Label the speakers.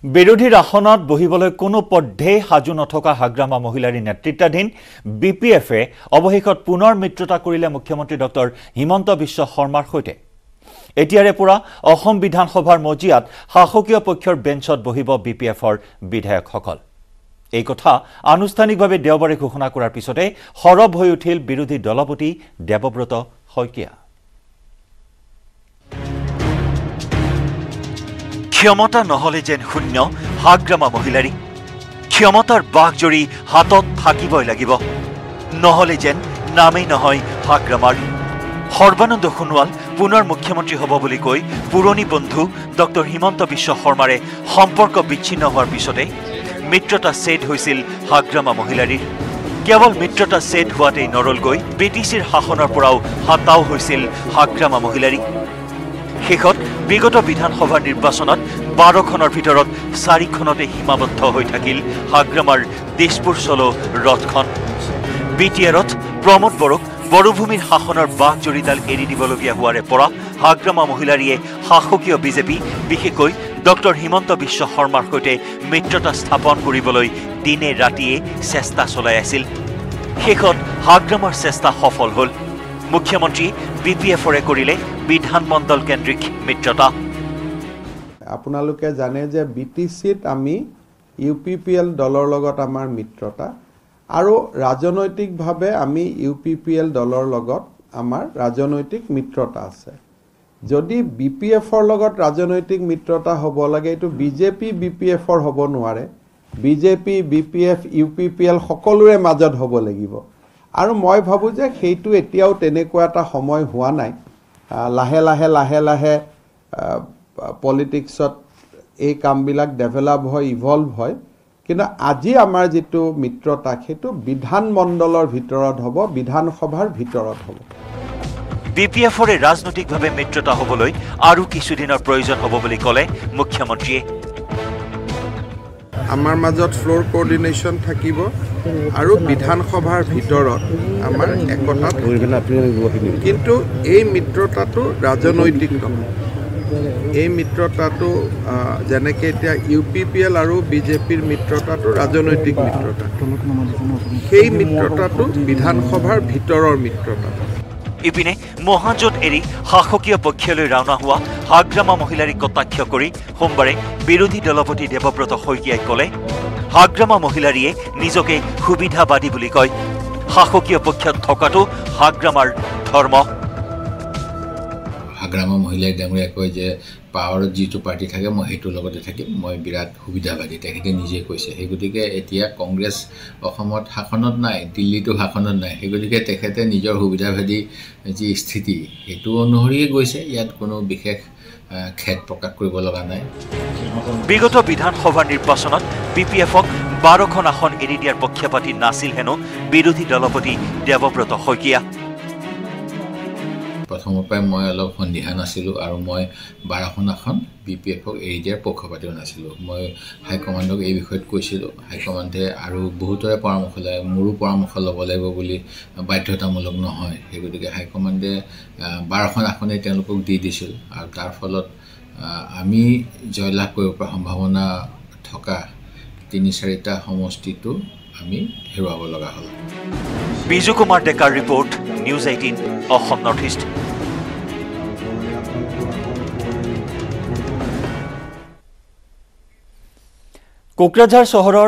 Speaker 1: বিৰোধীৰ আসনত বহিবলৈ কোনো পদ্ধেই সাজু নথকা হাগ্ৰামা মহিলাৰ নেতৃত্বাধীন বিপিএফে অৱশেষত পুনৰ মিত্ৰতা কৰিলে মুখ্যমন্ত্ৰী ডক্টৰ হিমন্ত বিশ্ব শৰ্মাৰ সৈতে। এতিয়াৰে পৰা অসম বিধানসভাৰ মজিয়াত শাসকীয় পক্ষৰ বেঞ্চত বহিব বিপিএফৰ বিধায়কসকল। এই কথা আনুষ্ঠানিকভাৱে দেওবাৰে ঘোষণা কৰাৰ পিছতে সৰব হৈ উঠিল বিৰোধী দলপতি দেৱব্ৰত শইকীয়া। ক্ষমতা নহলে যেন শূন্য হাগ্ৰামা মহিলাৰী, ক্ষমতাৰ বাঘজৰী হাতত থাকিবই লাগিব, নহলে যেন নামেই নহয় হাগ্ৰামাৰ। সৰ্বানন্দ সোণোৱাল পুনৰ মুখ্যমন্ত্ৰী হ'ব বুলি কৈ পুৰণি বন্ধু ডক্টৰ হিমন্ত বিশ্ব শৰ্মাৰে সম্পৰ্ক বিচ্ছিন্ন হোৱাৰ পিছতে মিত্ৰতা ছেদ হৈছিল হাগ্ৰামা মহিলাৰীৰ। কেৱল মিত্ৰতা ছেদ হোৱাতেই নৰলগৈ ব্ৰিটিছৰ শাসনৰ পৰাও হাতাও হৈছিল হাগ্ৰামা মহিলাৰী। শেষত বিগত বিধানসভাৰ নিৰ্বাচনত 12খনৰ ভিতৰত 4খনতে সীমাবদ্ধ হৈ থাকিল হাগ্ৰামাৰ দিছপুৰ চলো ৰথখন। বিটিআৰত প্ৰমোদ বড়োক বড়োভূমিৰ শাসনৰ বাঘজৰীডাল এৰি দিবলগীয়া হোৱাৰে পৰা হাগ্ৰামা মহিলাৰীয়ে শাসকীয় বিজেপি বিশেষকৈ ডক্টৰ হিমন্ত বিশ্ব শৰ্মাৰ সৈতে মিত্ৰতা স্থাপন কৰিবলৈ দিনে ৰাতিয়ে চেষ্টা চলাই আছিল। শেষত হাগ্ৰামাৰ চেষ্টা সফল হ'ল। মুখ্যমন্ত্ৰী বিপিএফৰে কৰিলে বিধানমণ্ডল কেন্দ্ৰিক মিত্ৰতা।
Speaker 2: আপোনালোকে জানে যে বিটিচিত আমি ইউপিপিএল দলৰ লগত আমাৰ মিত্ৰতা আৰু ৰাজনৈতিকভাৱে আমি ইউপিপিএল দলৰ লগত আমাৰ ৰাজনৈতিক মিত্ৰতা আছে। যদি বিপিএফৰ লগত ৰাজনৈতিক মিত্ৰতা হ'ব লাগে, এইটো বিজেপি বিপিএফৰ হ'ব নোৱাৰে। বিজেপি বিপিএফ ইউপিপিএল সকলোৰে মাজত হ'ব লাগিব। আৰু মই ভাবোঁ যে সেইটো এতিয়াও তেনেকুৱা এটা সময় হোৱা নাই। লাহে লাহে পলিটিক্সত এই কামবিলাক ডেভেলপ হয়, ইভলভ হয়। কিন্তু আজি আমাৰ যিটো মিত্ৰতা সেইটো বিধানমণ্ডলৰ ভিতৰত হ'ব, বিধানসভাৰ ভিতৰত হ'ব।
Speaker 1: বিপিএফৰে ৰাজনৈতিকভাৱে মিত্ৰতা হ'বলৈ আৰু কিছুদিনৰ প্ৰয়োজন হ'ব বুলি ক'লে মুখ্যমন্ত্ৰীয়ে।
Speaker 2: আমাৰ মাজত ফ্ল'ৰ কোঅৰ্ডিনেশ্যন থাকিব আৰু বিধানসভাৰ ভিতৰত আমাৰ একতা থাকিব। কিন্তু এই মিত্ৰতাটো ৰাজনৈতিক নহয়। এই মিত্ৰতাটো যেনেকৈ এতিয়া ইউপিপিএল আৰু বিজেপিৰ মিত্ৰতাটো ৰাজনৈতিক মিত্ৰতা, সেই মিত্ৰতাটো বিধানসভাৰ ভিতৰৰ মিত্ৰতা।
Speaker 1: ইপিনে মহাজোঁট এৰি শাসকীয় পক্ষলৈ ৰাওনা হোৱা হাগ্ৰামা মহিলাৰীক কটাক্ষ কৰি সোমবাৰে বিৰোধী দলপতি দেৱব্ৰত শইকীয়াই ক'লে, হাগ্ৰামা মহিলাৰীয়ে নিজকে সুবিধাবাদী বুলি কয়। শাসকীয় পক্ষত থকাটো হাগ্ৰামাৰ ধৰ্ম।
Speaker 3: হাগ্ৰামা মহিলাই ডাঙৰীয়াই কয় যে পাৱাৰত যিটো পাৰ্টি থাকে মই সেইটোৰ লগতে থাকিম, মই বিৰাট সুবিধাবাদী, তেখেতে নিজে কৈছে। সেই গতিকে এতিয়া কংগ্ৰেছ অসমত শাসনত নাই, দিল্লীতো শাসনত নাই। সেই গতিকে তেখেতে নিজৰ সুবিধাবাদী যি স্থিতি সেইটো অনুসৰিয়ে গৈছে। ইয়াত কোনো বিশেষ খেদ প্ৰকাশ কৰিব লগা নাই।
Speaker 1: বিগত বিধানসভাৰ নিৰ্বাচনত বিপিএফক 12খন আসন এৰি দিয়াৰ পক্ষপাতি নাছিল হেনো বিৰোধী দলপতি দেৱব্ৰত শইকীয়া।
Speaker 3: প্ৰথমৰ পৰাই মই অলপ সন্দিহান আছিলোঁ আৰু মই 12খন আসন বিপিএফক এৰি দিয়াৰ পক্ষপাতিও নাছিলোঁ। মই হাইকমাণ্ডক এই বিষয়ত কৈছিলোঁ। হাইকমাণ্ডে আৰু বহুতৰে পৰামৰ্শ লয়, মোৰো পৰামৰ্শ ল'ব লাগিব বুলি বাধ্যতামূলক নহয়। সেই গতিকে হাইকমাণ্ডে 12খন আসনেই তেওঁলোকক দি দিছিল আৰু তাৰ ফলত আমি জয়লাভ কৰিব পৰা সম্ভাৱনা থকা 3-4টা সমষ্টিটো আমি হেৰুৱাব লগা হ'ল।
Speaker 1: বিজু কুমাৰ ডেকাৰ report, news 18 Assam north east. Kokrajhar চহৰৰ